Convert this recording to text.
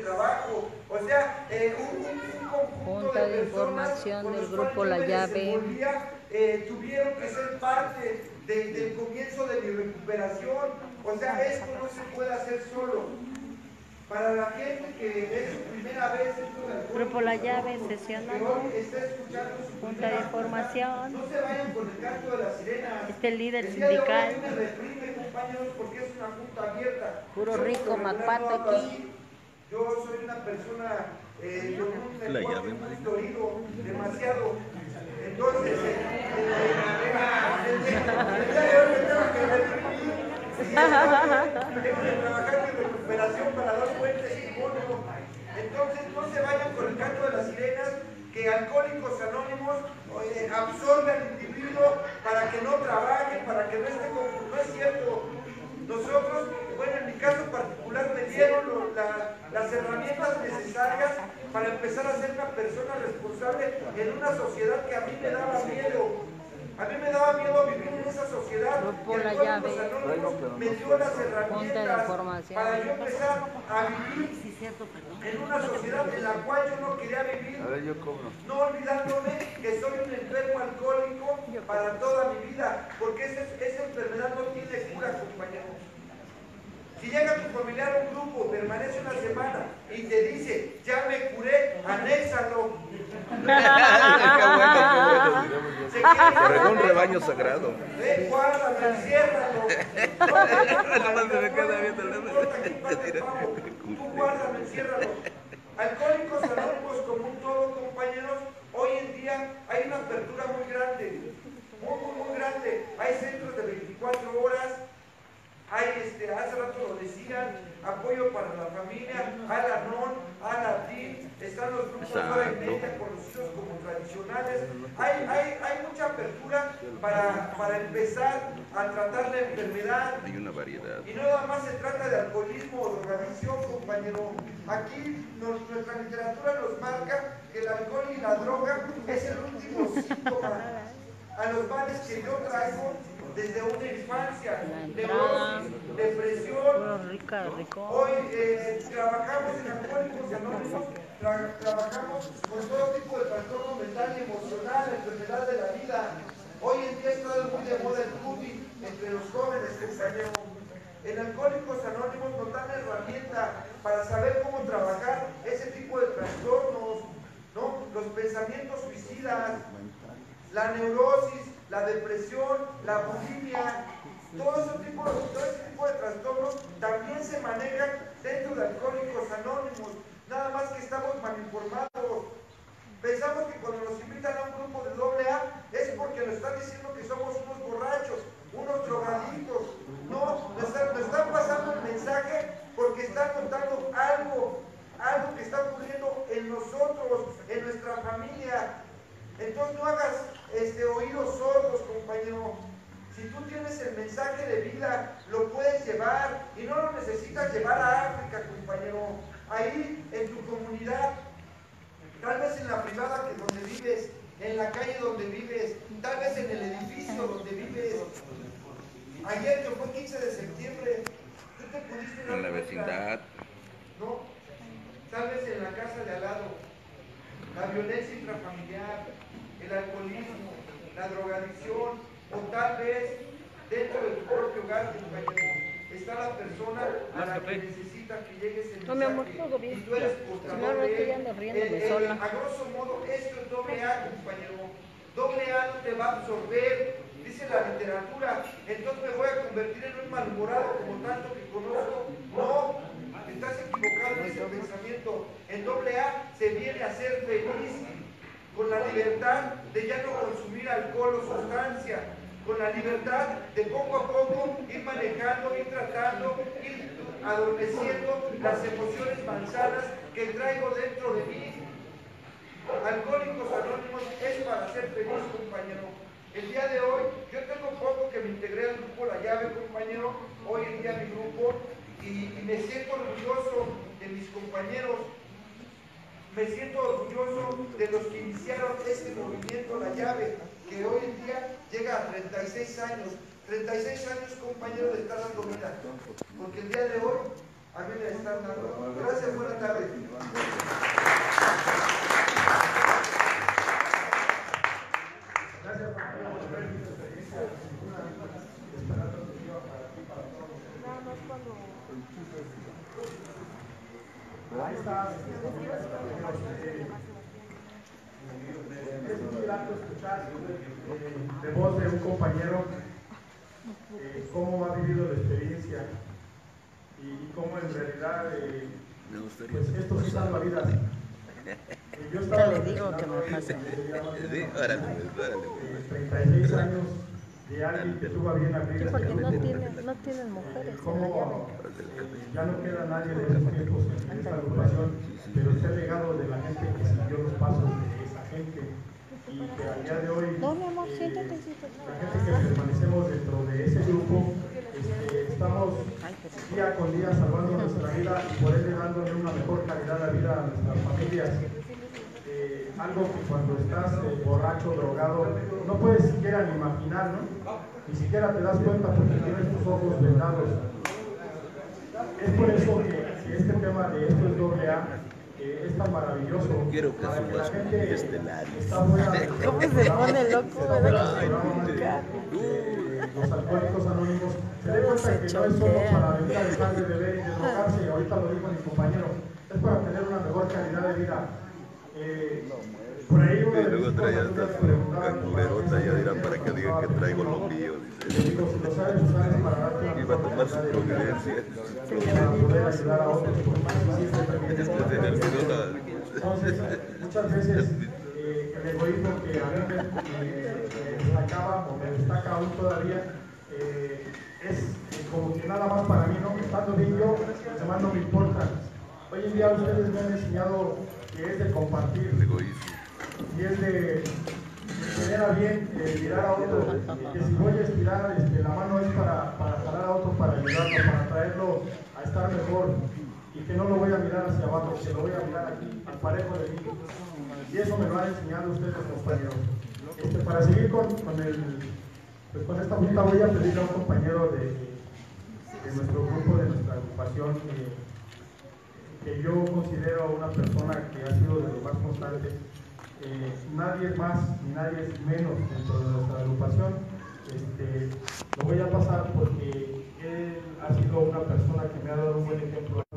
trabajo, o sea, un conjunto Junta de de personas información del con los grupo cuales La yo me Llave. desenvolvía, tuvieron que ser parte del comienzo de mi recuperación. O sea, esto no se puede hacer solo. Para la gente que es su primera vez dentro del Grupo La Llave que sesionando. hoy está escuchando su Junta de primera información. no se vayan con el canto de las sirenas. Este líder El día de hoy a sindical. mí me reprime, compañeros, porque es una junta abierta. Puro Yo rico por lo regular no Macpato hablo aquí. así. Yo soy una persona con un lenguaje muy florido, demasiado. Entonces, el día de hoy me tengo que reprimir. Tengo que trabajar mi recuperación para dar puentes y bono. Entonces, no se vayan con el canto de las sirenas, que Alcohólicos Anónimos absorbe al individuo para que no trabaje, para que no esté con... No es cierto. Nosotros, bueno, en mi caso particular, me dieron las herramientas necesarias para empezar a ser una persona responsable en una sociedad que a mí me daba miedo. A mí me daba miedo vivir en esa sociedad. Grupo Y La Alcohólicos Llave. Anónimos me dio las Junta de herramientas información. para yo empezar a vivir en una sociedad en la cual yo no quería vivir. A ver, yo cobro. No olvidándome que soy un enfermo alcohólico para toda mi vida, porque esa enfermedad no tiene cura, compañeros. Si llega tu familiar a un grupo, permanece una semana y te dice, ya me curé, anéxalo. Se regó un rebaño sagrado. Guárdalo, enciérralo. Tú guárdalo, enciérralo. Alcohólicos Anónimos como un todo, compañeros, hoy en día hay una apertura muy grande, muy grande. Hay centros de 24 horas. Hay, hace rato lo decían, apoyo para la familia, Al-Anon, Al-Atin, están los grupos ahora en media conocidos como tradicionales. Hay mucha apertura para empezar a tratar la enfermedad. Hay una variedad. Y no nada más se trata de alcoholismo o drogadicción, compañero. Aquí nuestra literatura nos marca que el alcohol y la droga es el último síntoma a los males que yo traigo desde una infancia, neurosis, depresión. Hoy trabajamos en Alcohólicos Anónimos, trabajamos con todo tipo de trastorno mental y emocional, enfermedad de la vida. Hoy en día está muy de moda el CUDI entre los jóvenes, compañeros. En Alcohólicos Anónimos nos dan herramienta para saber cómo trabajar ese tipo de trastornos, ¿no? Los pensamientos suicidas, la neurosis, la depresión, la bulimia, todo ese tipo de trastornos también se manejan dentro de Alcohólicos Anónimos, nada más que estamos mal informados. Pensamos que cuando nos invitan a un grupo de AA es porque nos están diciendo que somos unos borrachos, unos drogadictos. No, nos están pasando el mensaje porque están contando algo que está ocurriendo en nosotros, en nuestra familia. Entonces no hagas oídos sordos, compañero. Si tú tienes el mensaje de vida, lo puedes llevar y no lo necesitas llevar a África, compañero. Ahí, en tu comunidad, tal vez en la privada donde vives, en la calle donde vives, tal vez en el edificio donde vives. Ayer que fue 15 de septiembre, tú te pudiste dar En la cuenta, vecindad. ¿no? Tal vez en la casa de al lado, la violencia intrafamiliar, el alcoholismo, la drogadicción, o tal vez dentro de tu propio hogar, compañero, está la persona a la que necesita que llegues el mensaje. No, mi amor, todo bien. Y tú eres portador de él. Riéndome sola. A grosso modo, esto es AA, compañero. AA no te va a absorber, dice la literatura. Entonces me voy a convertir en un malhumorado como tanto que conozco. No, estás equivocado en ese pensamiento. En AA se viene a ser feliz, con la libertad de ya no consumir alcohol o sustancia, con la libertad de poco a poco ir manejando, ir tratando, ir adormeciendo las emociones malsanas que traigo dentro de mí. Alcohólicos Anónimos es para ser feliz, compañero. El día de hoy, yo tengo poco que me integré al grupo La Llave, compañero, hoy en día mi grupo, y me siento orgulloso de mis compañeros. Me siento orgulloso de los que iniciaron este movimiento La Llave, que hoy en día llega a 36 años. 36 años, compañeros, de estar dando vida. Porque el día de hoy A mí me están dando. Gracias, buenas tardes. Ahí está. Es muy grato escuchar de voz de un compañero cómo ha vivido la experiencia y cómo en realidad pues esto sí salva vidas. Yo estaba le digo que me pase. 36 años de alguien que tuvo a bien abrir Sí, este porque no grupo. tienen mujeres en la Cómo llave. ya no queda nadie de esos tiempos en esta agrupación, pero está el legado de la gente que siguió los pasos de esa gente y que al día de hoy No, mi amor, siéntate, la siéntate. gente que permanecemos dentro de ese grupo estamos día con día salvando nuestra vida y por ende dándole una mejor calidad de vida a nuestras familias. Algo que cuando estás borracho, drogado, no puedes siquiera ni imaginar, ¿no? Ni siquiera te das cuenta porque tienes tus ojos vendados. Es por eso que este tema de esto es doble A es tan maravilloso. Quiero que Para la subas gente estelares. está fuera de- ¿Cómo se pone loco, verdad? Los alcohólicos anónimos se den cuenta que no es solo para venir a dejar de beber y de drogarse, y ahorita lo dijo mi compañero, es para tener una mejor calidad de vida. Por ahí uno Y de luego mis trae hijos hasta me su preguntaba, cangulerota, ya dirán para que digan que traigo lo mío. le digo, si lo sabes usar es para darte una Iba a mejor tomar su calidad de vida, providencia. para poder ayudar a otros, porque así se permite. Después de la Entonces, muchas veces el egoísmo que a mí me destacaba o me destaca aún todavía es como que nada más para mí, ¿no? Estando bien yo, los demás no me importan. Hoy en día ustedes me han enseñado que es de compartir el egoísmo. y es de tener a bien mirar a otro, que si voy a estirar la mano es para jalar a otro, para ayudarlo, para traerlo a estar mejor y que no lo voy a mirar hacia abajo, que lo voy a mirar aquí, al parejo de mí. Y eso me lo han enseñado ustedes, compañeros. Para seguir con esta junta voy a pedirle a un compañero de nuestro grupo, de nuestra agrupación, que yo considero una persona que ha sido de los más constantes. Nadie es más ni nadie es menos dentro de nuestra agrupación. Lo voy a pasar porque él ha sido una persona que me ha dado un buen ejemplo.